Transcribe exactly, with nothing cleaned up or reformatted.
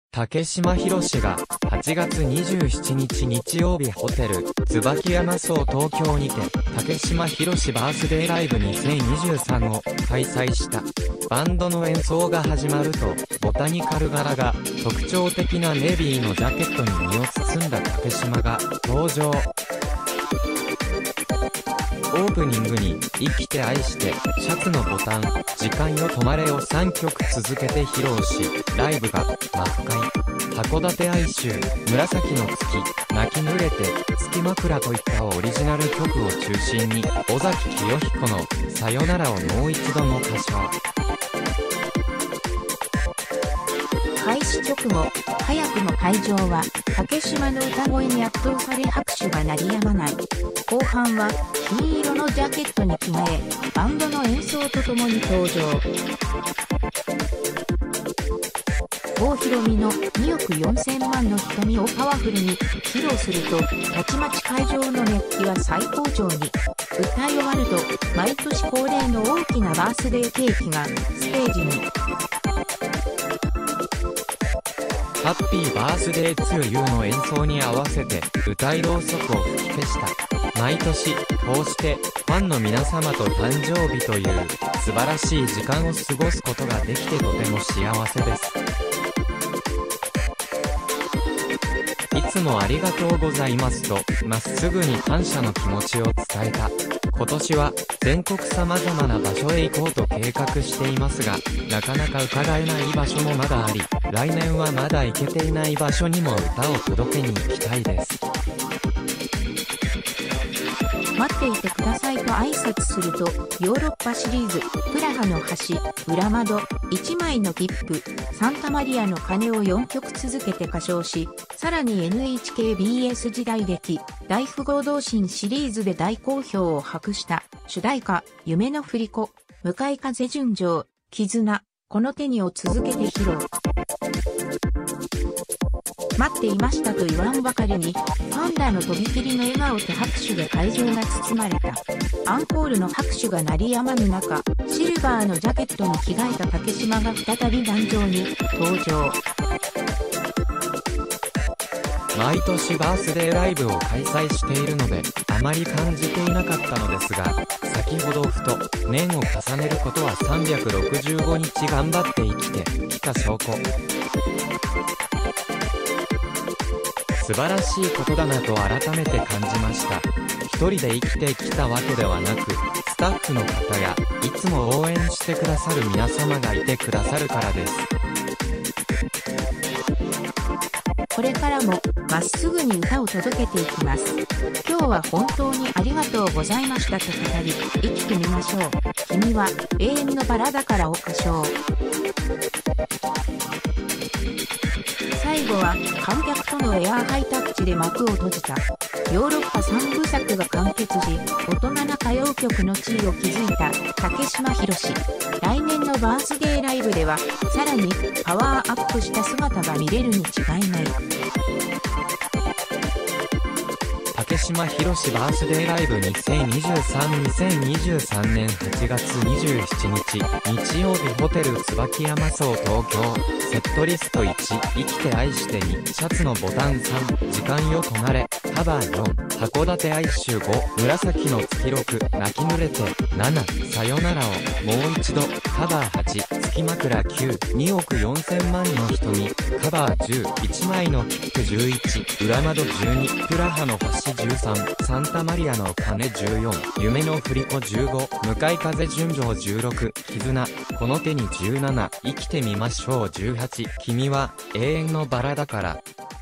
竹島宏がはちがつにじゅうしちにち日曜日ホテル椿山荘東京にて竹島宏バースデーライブにせんにじゅうさんを開催した。バンドの演奏が始まるとボタニカル柄が特徴的なネビーのジャケットに身を包んだ竹島が登場。オープニングに生きて愛してシャツのボタン時間よ止まれをさんきょく続けて披露し、ライブが幕開。函館哀愁、紫の月、泣き濡れて、月枕といったオリジナル曲を中心に尾崎清彦のさよならをもう一度の歌唱。 開始直後、早くも会場は竹島の歌声に圧倒され拍手が鳴りやまない。後半は金色のジャケットに着替え、バンドの演奏とともに登場。郷ひろみのにおくよんせんまんの瞳をパワフルに披露すると、たちまち会場の熱気は最高潮に。歌い終わると、毎年恒例の大きなバースデーケーキがステージに。 ハッピーバースデートゥーユーの演奏に合わせて歌いろうそくを吹き消した。毎年こうしてファンの皆様と誕生日という素晴らしい時間を過ごすことができてとても幸せです。いつもありがとうございますとまっすぐに感謝の気持ちを伝えた。今年は全国様々な場所へ行こうと計画していますが、なかなか伺えない場所もまだあり、来年はまだ行けていない場所にも歌を届けに行きたいです。 待っていてくださいと挨拶すると、ヨーロッパシリーズ、プラハの橋、裏窓、いちまいの切符、サンタマリアの鐘をよんきょく続けて歌唱し、さらに エヌエイチケービーエス 時代劇、大富豪同心シリーズで大好評を博した主題歌、夢の振り子、向かい風純情、絆、この手にを続けて披露。待っていましたと言わんばかりに、ファンらのとびきりの笑顔と拍手で会場が包まれた。アンコールの拍手が鳴りやまぬ中、シルバーのジャケットに着替えた竹島が再び壇上に登場。 毎年バースデーライブを開催しているので、あまり感じていなかったのですが、先ほどふと、年を重ねることはさんびゃくろくじゅうごにち頑張って生きてきた証拠。素晴らしいことだなと改めて感じました。一人で生きてきたわけではなく、スタッフの方や、いつも応援してくださる皆様がいてくださるからです。 これからもまっすぐに歌を届けていきます。今日は本当にありがとうございましたと語り、生きてみましょう。君は永遠のバラだからを歌唱。最後は観客とのエアーハイタッチで幕を閉じた。ヨーロッパさんぶさくが完結し、大人な歌謡曲の地位を築いた竹島宏。来年のバースデーライブでは、さらにパワーアップした姿が見れるに違いない。 竹島宏バースデーライブにせんにじゅうさん にせんにじゅうさんねんはちがつにじゅうしちにち日曜日ホテル椿山荘東京。セットリストいち、生きて愛してに、シャツのボタンさん、時間よ止まれ、カバーよん、函館哀愁ご、紫の月ろく、泣き濡れてなな、さよならをもう一度、カバーはち、月枕きゅう、におくよんせんまんの瞳、カバーじゅう、いちまいの切符じゅういち、裏窓じゅうに、プラハの橋じゅうさん、サンタマリアの鐘じゅうよん、夢の振り子じゅうご、向かい風純情じゅうろく、絆、この手にじゅうなな、生きてみましょうじゅうはち、君は永遠のバラだから。